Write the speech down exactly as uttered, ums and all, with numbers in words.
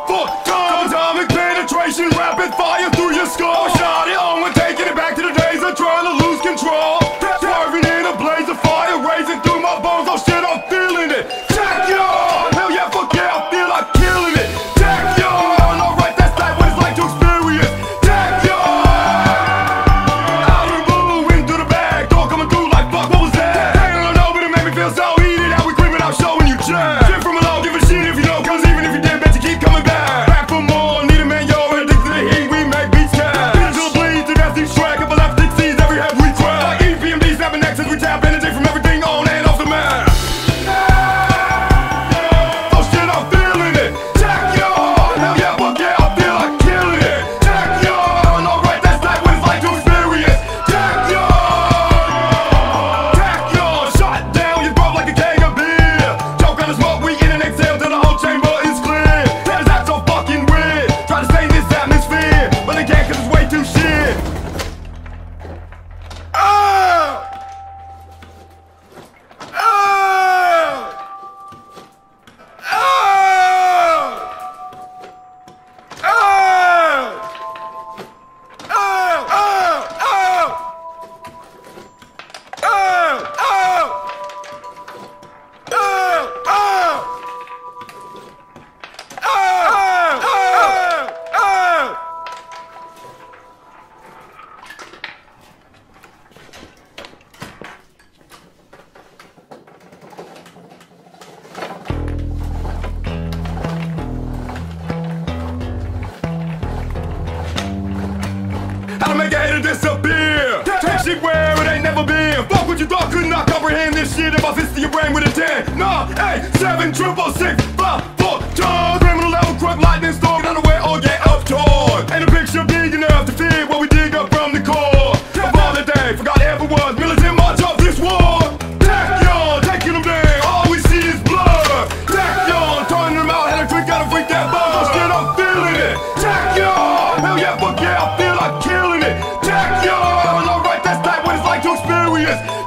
four times. Atomic penetration, rapid fire through your skull. Shot it on, we're taking it back to the days of trying to lose control. Swerving in a blaze of fire, raising through my bones. Oh shit, I'm feeling it. Takyon, hell yeah, fuck yeah, I feel like killing it. Takyon, alright, that's like what it's like to experience. Takyon, out of the blue, into the bag, door coming through like fuck, what was that? I don't know, but it made me feel so heated. How we creeping out, showing you jack. Shit from below, give a shit if you know, cause even if you did, bet you keep coming back. Back for more, need a man, yo, addicted to the heat, we make beats cash. Digital bleed to death, each track, epileptic sees every head we crack. Like E P M D, snapping nexus, we tap energy from everything on and off the map. Oh shit, I'm feeling it. Takyon, hell yeah, fuck yeah, I feel like killing it. Takyon, alright, that's like what it's like to experience. Takyon, Takyon, shot down your throat like a keg of beer. Choke on the smoke, we in and exhale till the whole chamber is clear. That is not so fucking weird. Try to stay in this atmosphere, but they can't cause it's way too shit. Oh! Oh! How to make a hater disappear. Take shit where it ain't never been. Fuck what you thought, could not comprehend this shit. If I fist to your brain with a ten, nine, eight, seven, triple six, five, four, times. Criminal level, crook, lightning storm, underwear or get up toward. Ain't a picture big enough to fit what we dig up from the core. Of all that they forgot ever was militant march of this war. Takyon, taking them down, all we see is blood. Takyon, turning them out, had a drink, gotta freak that buzz. Oh shit, I'm feeling it. Takyon, hell yeah, fuck yeah, I feel like killing it. Takyon, alright, that's like what it's like to experience.